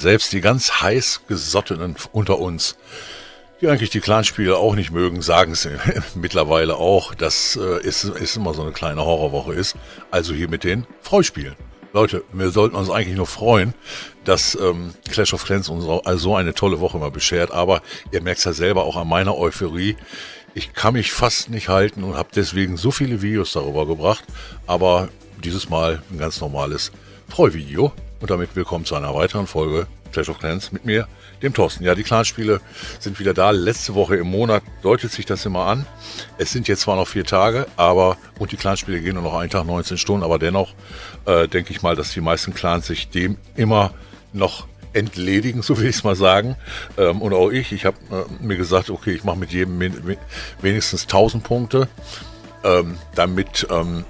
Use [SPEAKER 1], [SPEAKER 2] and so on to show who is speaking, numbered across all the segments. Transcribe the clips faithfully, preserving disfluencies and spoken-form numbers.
[SPEAKER 1] Selbst die ganz heiß Gesottenen unter uns, die eigentlich die Clanspiele auch nicht mögen, sagen es mittlerweile auch, dass äh, es, es immer so eine kleine Horrorwoche ist. Also hier mit den Freuspielen. Leute, wir sollten uns eigentlich nur freuen, dass ähm, Clash of Clans uns so also eine tolle Woche mal beschert. Aber ihr merkt es ja selber auch an meiner Euphorie. Ich kann mich fast nicht halten und habe deswegen so viele Videos darüber gebracht. Aber dieses Mal ein ganz normales Freuvideo. Und damit willkommen zu einer weiteren Folge Clash of Clans mit mir, dem Thorsten. Ja, die Clanspiele sind wieder da. Letzte Woche im Monat deutet sich das immer an. Es sind jetzt zwar noch vier Tage, aber und die Clanspiele gehen nur noch einen Tag, neunzehn Stunden, aber dennoch äh, denke ich mal, dass die meisten Clans sich dem immer noch entledigen, so will ich es mal sagen. Ähm, und auch ich, ich habe äh, mir gesagt, okay, ich mache mit jedem min wenigstens tausend Punkte, ähm, damit ähm,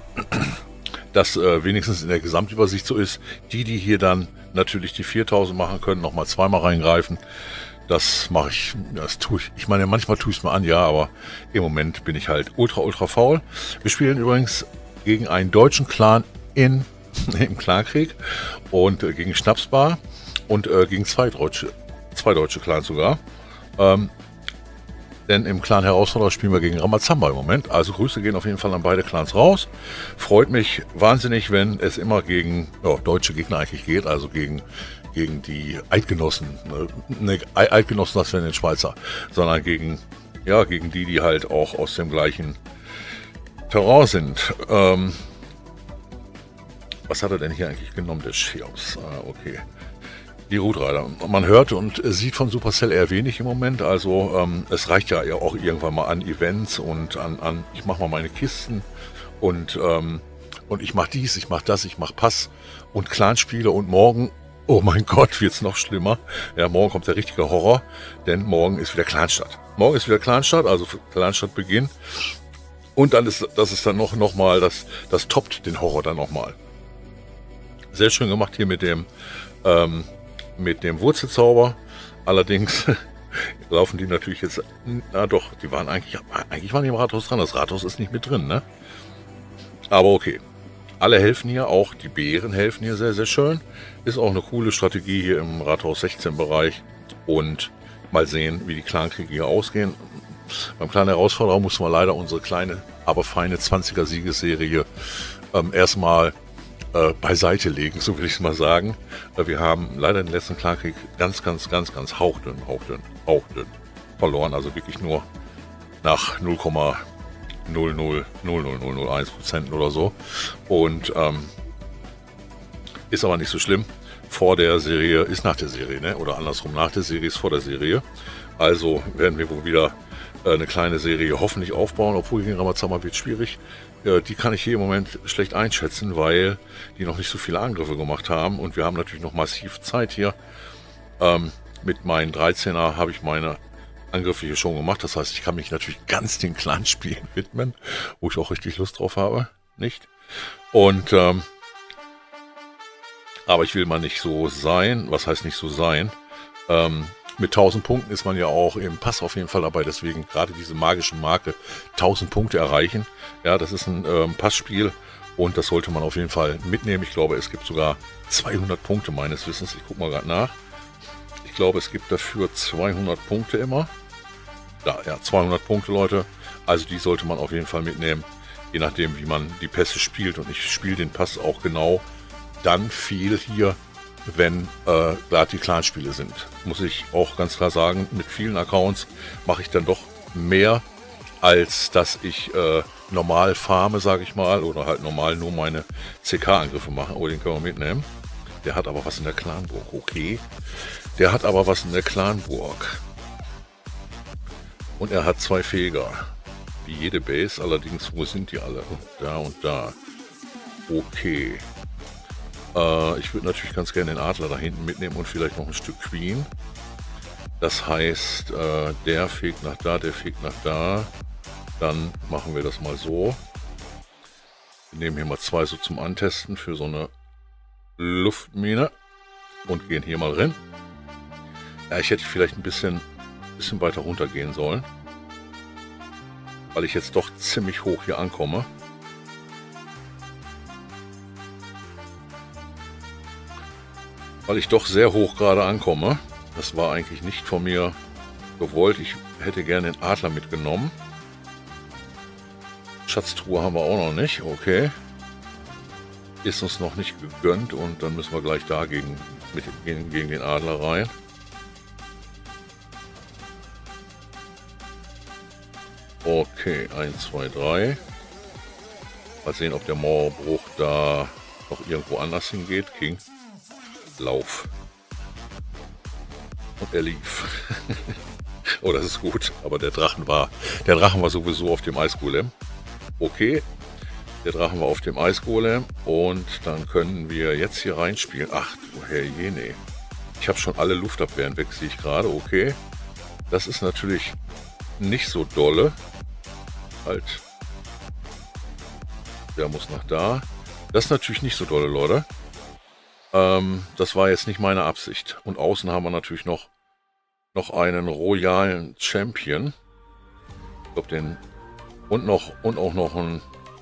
[SPEAKER 1] das äh, wenigstens in der Gesamtübersicht so ist. Die, die hier dann natürlich die viertausend machen können, nochmal zweimal reingreifen. Das mache ich, das tue ich. Ich meine, manchmal tue ich es mir an, ja, aber im Moment bin ich halt ultra, ultra faul. Wir spielen übrigens gegen einen deutschen Clan in, im Clankrieg und äh, gegen Schnapsbar und äh, gegen zwei deutsche, zwei deutsche Clans sogar. Ähm, Denn im Clan Herausforderer spielen wir gegen Ramazamba im Moment. Also Grüße gehen auf jeden Fall an beide Clans raus. Freut mich wahnsinnig, wenn es immer gegen ja, deutsche Gegner eigentlich geht. Also gegen, gegen die Eidgenossen. Ne, Eidgenossen, das wären den Schweizer. Sondern gegen, ja, gegen die, die halt auch aus dem gleichen Terrain sind. Ähm, was hat er denn hier eigentlich genommen, der Cheops? Ah, okay. Die Root-Rider. Man hört und sieht von Supercell eher wenig im Moment, also ähm, es reicht ja auch irgendwann mal an Events und an, an ich mache mal meine Kisten und, ähm, und ich mache dies, ich mache das, ich mache Pass und Clanspiele und morgen, oh mein Gott, wird es noch schlimmer. Ja, morgen kommt der richtige Horror, denn morgen ist wieder Clanstart. Morgen ist wieder Clanstart, also Clanstart-Beginn und dann ist das ist dann noch, noch mal, das, das toppt den Horror dann nochmal. Sehr schön gemacht hier mit dem ähm, mit dem Wurzelzauber. Allerdings laufen die natürlich jetzt, na doch, die waren eigentlich, eigentlich waren die im Rathaus dran. Das Rathaus ist nicht mit drin, ne? Aber okay. Alle helfen hier, auch die Bären helfen hier sehr, sehr schön. Ist auch eine coole Strategie hier im Rathaus sechzehn Bereich. Und mal sehen, wie die Clankriege hier ausgehen. Beim kleinen Herausforderer mussten wir leider unsere kleine, aber feine zwanziger Siegesserie ähm, erstmal Äh, beiseite legen, so will ich es mal sagen. Äh, wir haben leider den letzten Clankrieg ganz, ganz, ganz, ganz hauchdünn, hauchdünn, hauchdünn verloren. Also wirklich nur nach null Komma null null null null null null eins Prozent oder so. Und ähm, ist aber nicht so schlimm. Vor der Serie ist nach der Serie, ne? Oder andersrum, nach der Serie ist vor der Serie. Also werden wir wohl wieder äh, eine kleine Serie hoffentlich aufbauen, obwohl gegen Ramazamba wird schwierig. Die kann ich hier im Moment schlecht einschätzen, weil die noch nicht so viele Angriffe gemacht haben. Und wir haben natürlich noch massiv Zeit hier. Ähm, mit meinen dreizehner habe ich meine Angriffe hier schon gemacht. Das heißt, ich kann mich natürlich ganz den Clanspielen widmen, wo ich auch richtig Lust drauf habe. Nicht? Und, ähm, aber ich will mal nicht so sein. Was heißt nicht so sein? Ähm, Mit tausend Punkten ist man ja auch im Pass auf jeden Fall dabei, deswegen gerade diese magische Marke tausend Punkte erreichen. Ja, das ist ein ähm, Passspiel und das sollte man auf jeden Fall mitnehmen. Ich glaube, es gibt sogar zweihundert Punkte meines Wissens. Ich gucke mal gerade nach. Ich glaube, es gibt dafür zweihundert Punkte immer. Da, ja, zweihundert Punkte, Leute. Also die sollte man auf jeden Fall mitnehmen, je nachdem, wie man die Pässe spielt. Und ich spiele den Pass auch genau dann viel hier, wenn äh, gerade die Clanspiele sind. Muss ich auch ganz klar sagen, mit vielen Accounts mache ich dann doch mehr, als dass ich äh, normal farme, sage ich mal, oder halt normal nur meine C K-Angriffe mache. Oh, den können wir mitnehmen. Der hat aber was in der Clanburg. Okay. Der hat aber was in der Clanburg. Und er hat zwei Feger. Wie jede Base, allerdings, wo sind die alle? Da und da. Okay. Ich würde natürlich ganz gerne den Adler da hinten mitnehmen und vielleicht noch ein Stück Queen. Das heißt, äh, der fegt nach da, der fegt nach da. Dann machen wir das mal so. Wir nehmen hier mal zwei so zum Antesten für so eine Luftmine und gehen hier mal rein. Ja, ich hätte vielleicht ein bisschen, bisschen weiter runter gehen sollen, weil ich jetzt doch ziemlich hoch hier ankomme. weil ich doch sehr hoch gerade ankomme. Das war eigentlich nicht von mir gewollt. Ich hätte gerne den Adler mitgenommen. Schatztruhe haben wir auch noch nicht. Okay. Ist uns noch nicht gegönnt und dann müssen wir gleich dagegen mit, gegen, gegen den Adler rein. Okay, eins, zwei, drei. Mal sehen, ob der Mauerbruch da noch irgendwo anders hingeht. King. Lauf. Und er lief. Oh, das ist gut. Aber der Drachen war, der Drachen war sowieso auf dem Eisgolem. Okay. Der Drachen war auf dem Eisgolem. Und dann können wir jetzt hier reinspielen. Ach du Herrjene. Ich habe schon alle Luftabwehren weg, sehe ich gerade. Okay. Das ist natürlich nicht so dolle. Halt. Der muss nach da. Das ist natürlich nicht so dolle, Leute. Ähm, das war jetzt nicht meine Absicht. Und außen haben wir natürlich noch, noch einen royalen Champion. Ich glaube, den. Und noch, und auch noch ein.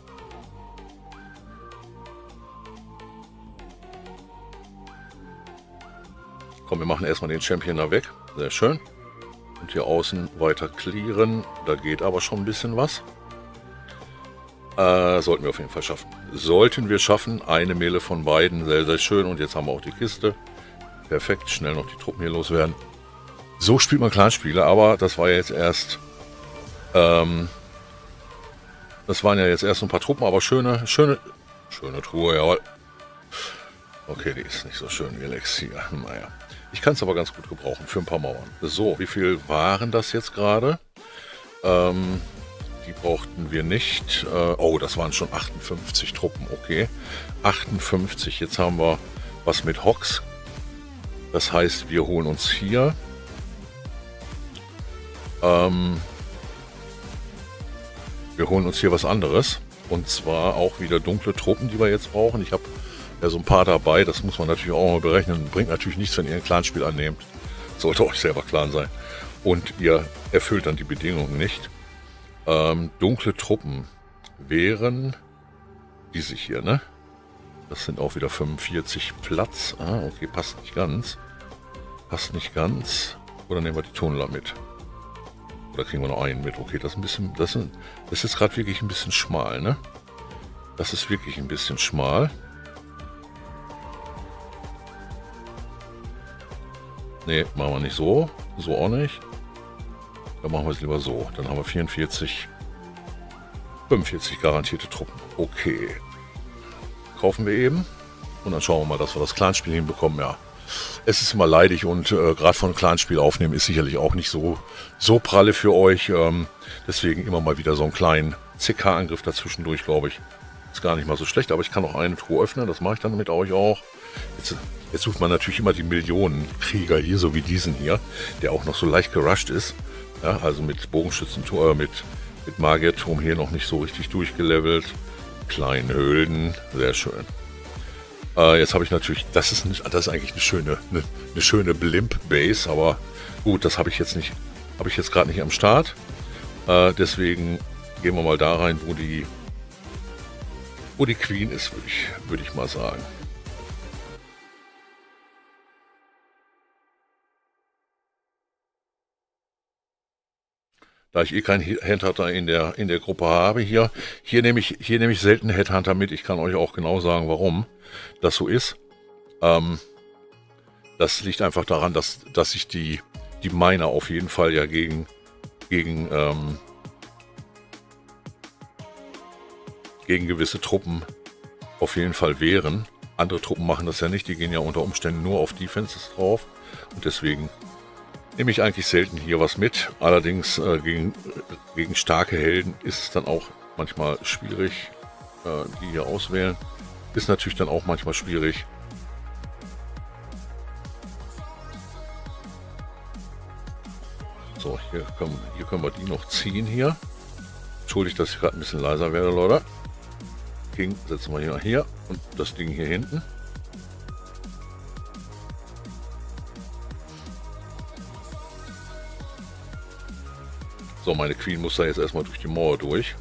[SPEAKER 1] Komm, wir machen erstmal den Champion da weg. Sehr schön. Und hier außen weiter clearen. Da geht aber schon ein bisschen was. Äh, sollten wir auf jeden Fall schaffen. Sollten wir schaffen. Eine Mehle von beiden. Sehr, sehr schön. Und jetzt haben wir auch die Kiste. Perfekt. Schnell noch die Truppen hier loswerden. So spielt man Clanspiele. Aber das war ja jetzt erst... Ähm, das waren ja jetzt erst ein paar Truppen. Aber schöne, schöne... Schöne Truhe, jawohl. Okay, die ist nicht so schön wie Elixier. Naja. Ich kann es aber ganz gut gebrauchen für ein paar Mauern. So, wie viel waren das jetzt gerade? Ähm... Die brauchten wir nicht. Äh, oh, das waren schon achtundfünfzig Truppen. Okay. achtundfünfzig. Jetzt haben wir was mit Hox. Das heißt, wir holen uns hier. Ähm, wir holen uns hier was anderes. Und zwar auch wieder dunkle Truppen, die wir jetzt brauchen. Ich habe ja so ein paar dabei. Das muss man natürlich auch mal berechnen. Bringt natürlich nichts, wenn ihr ein Clanspiel annehmt. Sollte euch selber klar sein. Und ihr erfüllt dann die Bedingungen nicht. Ähm, dunkle Truppen wären diese hier, ne? Das sind auch wieder fünfundvierzig Platz. Ah, okay, passt nicht ganz. Passt nicht ganz. Oder nehmen wir die Tunnler mit? Oder kriegen wir noch einen mit? Okay, das ist ein bisschen, das ist, das ist gerade wirklich ein bisschen schmal, ne? Das ist wirklich ein bisschen schmal. Ne, machen wir nicht so. So auch nicht. Dann machen wir es lieber so. Dann haben wir vierundvierzig, fünfundvierzig garantierte Truppen. Okay. Kaufen wir eben. Und dann schauen wir mal, dass wir das Clanspiel hinbekommen. Ja, es ist immer leidig und äh, gerade von Clanspiel aufnehmen ist sicherlich auch nicht so, so pralle für euch. Ähm, deswegen immer mal wieder so einen kleinen C K-Angriff dazwischendurch, glaube ich. Ist gar nicht mal so schlecht, aber ich kann auch eine Truhe öffnen. Das mache ich dann mit euch auch. Jetzt, jetzt sucht man natürlich immer die Millionenkrieger hier, so wie diesen hier, der auch noch so leicht gerusht ist. Ja, also mit Bogenschützenturm, mit, mit Magierturm hier noch nicht so richtig durchgelevelt. Kleine Höhlen, sehr schön. Äh, jetzt habe ich natürlich, das ist, nicht, das ist eigentlich eine schöne, eine, eine schöne Blimp-Base, aber gut, das habe ich jetzt nicht, habe ich jetzt gerade nicht am Start. Äh, deswegen gehen wir mal da rein, wo die, wo die Queen ist, würde ich, würde ich mal sagen. Da ich eh keinen Headhunter in der, in der Gruppe habe hier. Hier nehme ich, hier nehme ich selten Headhunter mit. Ich kann euch auch genau sagen, warum das so ist. Ähm, das liegt einfach daran, dass, dass sich die, die Miner auf jeden Fall ja gegen, gegen, ähm, gegen gewisse Truppen auf jeden Fall wehren. Andere Truppen machen das ja nicht. Die gehen ja unter Umständen nur auf Defenses drauf. Und deswegen nehme ich eigentlich selten hier was mit. Allerdings äh, gegen, gegen starke Helden ist es dann auch manchmal schwierig, äh, die hier auswählen. Ist natürlich dann auch manchmal schwierig. So, hier können, hier können wir die noch ziehen hier. Entschuldigt, dass ich gerade ein bisschen leiser werde, Leute. King setzen wir hier, hier und das Ding hier hinten. So, meine Queen muss da jetzt erstmal durch die Mauer durch.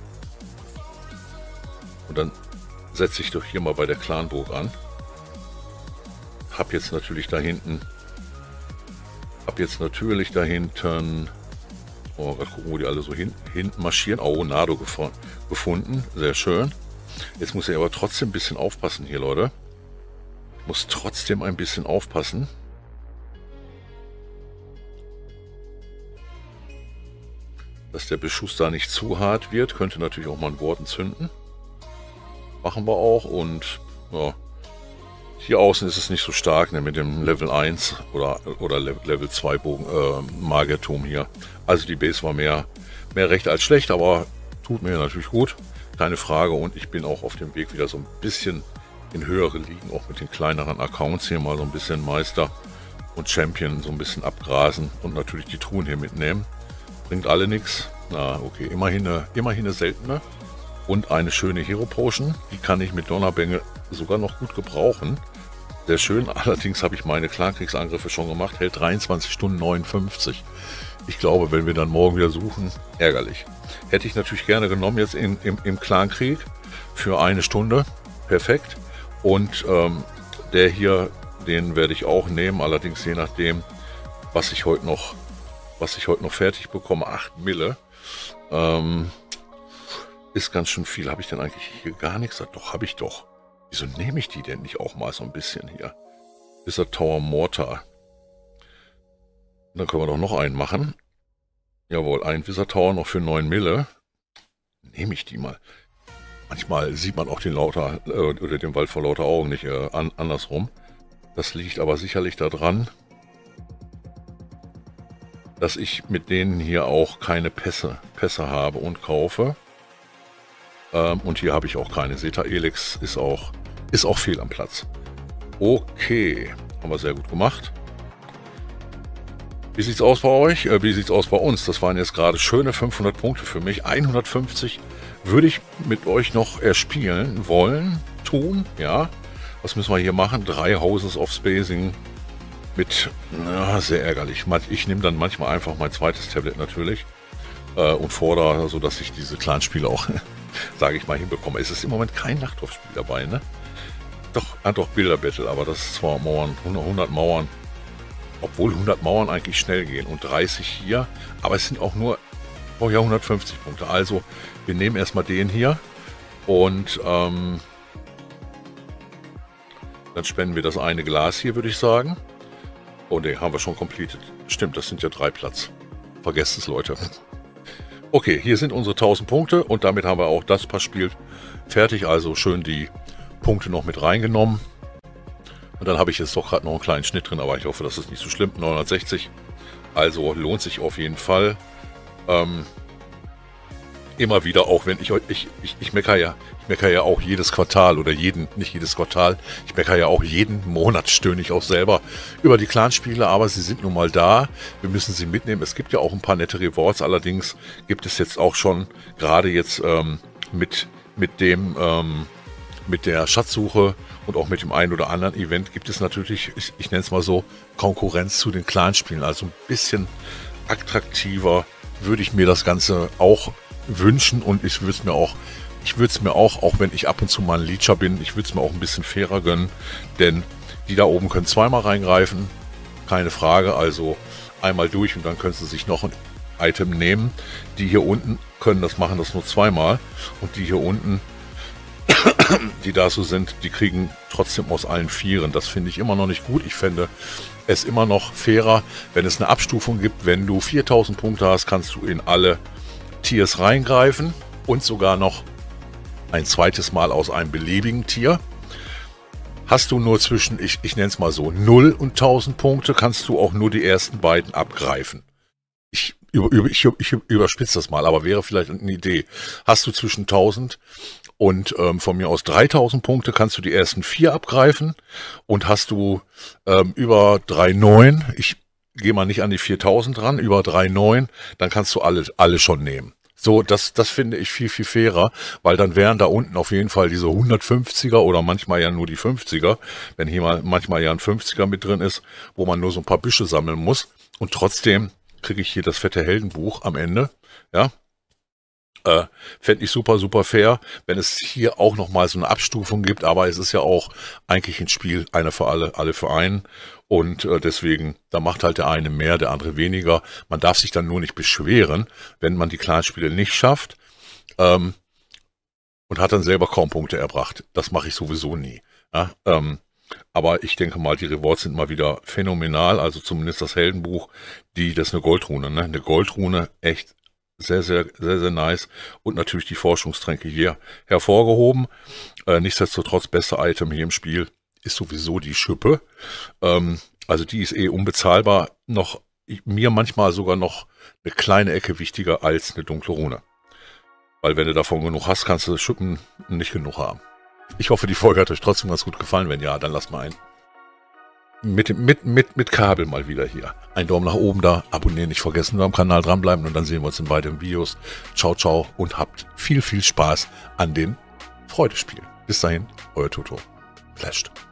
[SPEAKER 1] Und dann setze ich doch hier mal bei der Clanburg an. habe jetzt natürlich da hinten, habe jetzt natürlich da hinten, oh, mal gucken, wo die alle so hin, hinten marschieren. Oh, Nardo gef gefunden, sehr schön. Jetzt muss ich aber trotzdem ein bisschen aufpassen hier, Leute. Ich muss trotzdem ein bisschen aufpassen. Dass der Beschuss da nicht zu hart wird. Könnte natürlich auch mal einen Worten zünden. Machen wir auch. Und ja, hier außen ist es nicht so stark, ne, mit dem Level eins oder, oder Level zwei Bogen, äh, Magierturm hier. Also die Base war mehr, mehr recht als schlecht, aber tut mir natürlich gut. Keine Frage. Und ich bin auch auf dem Weg wieder so ein bisschen in höhere Ligen, auch mit den kleineren Accounts hier mal so ein bisschen Meister und Champion so ein bisschen abgrasen und natürlich die Truhen hier mitnehmen. Bringt alle nichts. Na, okay, immerhin eine, immerhin eine seltene und eine schöne Hero Potion. Die kann ich mit Donnerbengel sogar noch gut gebrauchen. Sehr schön. Allerdings habe ich meine Clankriegsangriffe schon gemacht. Hält dreiundzwanzig Stunden neunundfünfzig. Ich glaube, wenn wir dann morgen wieder suchen, ärgerlich. Hätte ich natürlich gerne genommen jetzt in, im, im Clankrieg für eine Stunde. Perfekt. Und ähm, der hier, den werde ich auch nehmen. Allerdings je nachdem, was ich heute noch was ich heute noch fertig bekomme, acht Mille, ähm, ist ganz schön viel. Habe ich denn eigentlich hier gar nichts? Doch, habe ich doch. Wieso nehme ich die denn nicht auch mal so ein bisschen hier? Wizard Tower Mortar. Dann können wir doch noch einen machen. Jawohl, ein Wizard Tower noch für neun Mille. Nehme ich die mal. Manchmal sieht man auch den lauter äh, oder den Wald vor lauter Augen nicht äh, an, andersrum. Das liegt aber sicherlich daran, dass ich mit denen hier auch keine Pässe, Pässe habe und kaufe. Ähm, und hier habe ich auch keine. Seta Elix ist auch, ist auch fehl am Platz. Okay, haben wir sehr gut gemacht. Wie sieht's aus bei euch? Äh, wie sieht's aus bei uns? Das waren jetzt gerade schöne fünfhundert Punkte für mich. hundertfünfzig würde ich mit euch noch erspielen wollen, tun, ja. Was müssen wir hier machen? Drei Houses of Spacing. Mit, na, sehr ärgerlich. Ich nehme dann manchmal einfach mein zweites Tablet natürlich äh, und fordere, so dass ich diese Clanspiele auch, sage ich mal, hinbekomme. Es ist im Moment kein Nachtwurfspiel dabei, ne? Doch, ah, doch Bilderbattle, aber das ist zwar Mauern, hundert Mauern, obwohl hundert Mauern eigentlich schnell gehen und dreißig hier, aber es sind auch nur, oh ja, hundertfünfzig Punkte. Also, wir nehmen erstmal den hier und ähm, dann spenden wir das eine Glas hier, würde ich sagen. Oh ne, haben wir schon completed. Stimmt, das sind ja drei Platz. Vergesst es, Leute. Okay, hier sind unsere tausend Punkte und damit haben wir auch das Passspiel fertig. Also schön die Punkte noch mit reingenommen. Und dann habe ich jetzt doch gerade noch einen kleinen Schnitt drin, aber ich hoffe, das ist nicht so schlimm. neunhundertsechzig. Also lohnt sich auf jeden Fall. Ähm, immer wieder, auch wenn ich ich, ich, ich meckere ja, ich meckere ja auch jedes Quartal oder jeden, nicht jedes Quartal, ich meckere ja auch jeden Monat, stöhne ich auch selber über die Clanspiele, aber sie sind nun mal da. Wir müssen sie mitnehmen. Es gibt ja auch ein paar nette Rewards, allerdings gibt es jetzt auch schon, gerade jetzt ähm, mit, mit dem, ähm, mit der Schatzsuche und auch mit dem einen oder anderen Event gibt es natürlich, ich, ich nenne es mal so, Konkurrenz zu den Clanspielen. Also ein bisschen attraktiver würde ich mir das Ganze auch wünschen und ich würde es mir auch, ich würde es mir auch, auch wenn ich ab und zu mal ein Leecher bin, ich würde es mir auch ein bisschen fairer gönnen, denn die da oben können zweimal reingreifen, keine Frage, also einmal durch und dann können sie sich noch ein Item nehmen. Die hier unten können das machen, das nur zweimal und die hier unten, die da so sind, die kriegen trotzdem aus allen Vieren. Das finde ich immer noch nicht gut. Ich fände es immer noch fairer, wenn es eine Abstufung gibt. Wenn du viertausend Punkte hast, kannst du in alle Tiers reingreifen und sogar noch ein zweites Mal aus einem beliebigen Tier. Hast du nur zwischen, ich, ich nenne es mal so, null und tausend Punkte, kannst du auch nur die ersten beiden abgreifen. Ich, über, über, ich, ich überspitze das mal, aber wäre vielleicht eine Idee. Hast du zwischen tausend und ähm, von mir aus dreitausend Punkte, kannst du die ersten vier abgreifen. Und hast du ähm, über drei Komma neun, ich gehe mal nicht an die viertausend ran, über drei Komma neun, dann kannst du alle, alle schon nehmen. So, das, das finde ich viel, viel fairer, weil dann wären da unten auf jeden Fall diese hundertfünfziger oder manchmal ja nur die fünfziger, wenn hier mal manchmal ja ein fünfziger mit drin ist, wo man nur so ein paar Büsche sammeln muss. Und trotzdem kriege ich hier das fette Heldenbuch am Ende, ja. Äh, fände ich super, super fair, wenn es hier auch nochmal so eine Abstufung gibt, aber es ist ja auch eigentlich ein Spiel, einer für alle, alle für einen. Und äh, deswegen, da macht halt der eine mehr, der andere weniger. Man darf sich dann nur nicht beschweren, wenn man die Kleinspiele nicht schafft ähm, und hat dann selber kaum Punkte erbracht. Das mache ich sowieso nie. Ja, ähm, aber ich denke mal, die Rewards sind mal wieder phänomenal, also zumindest das Heldenbuch, die, das ist eine Goldrune, ne? Eine Goldrune, echt sehr, sehr, sehr, sehr nice. Und natürlich die Forschungstränke hier hervorgehoben. Äh, nichtsdestotrotz, beste Item hier im Spiel ist sowieso die Schippe. Ähm, also die ist eh unbezahlbar. Noch, mir manchmal sogar noch eine kleine Ecke wichtiger als eine dunkle Rune. Weil wenn du davon genug hast, kannst du Schippen nicht genug haben. Ich hoffe, die Folge hat euch trotzdem ganz gut gefallen. Wenn ja, dann lasst mal ein. Mit, mit, mit, mit Kabel mal wieder hier. Ein Daumen nach oben da, abonnieren nicht vergessen, nur am Kanal dranbleiben und dann sehen wir uns in weiteren Videos. Ciao, ciao und habt viel, viel Spaß an den Freudespielen. Bis dahin, euer Toto. Flasht.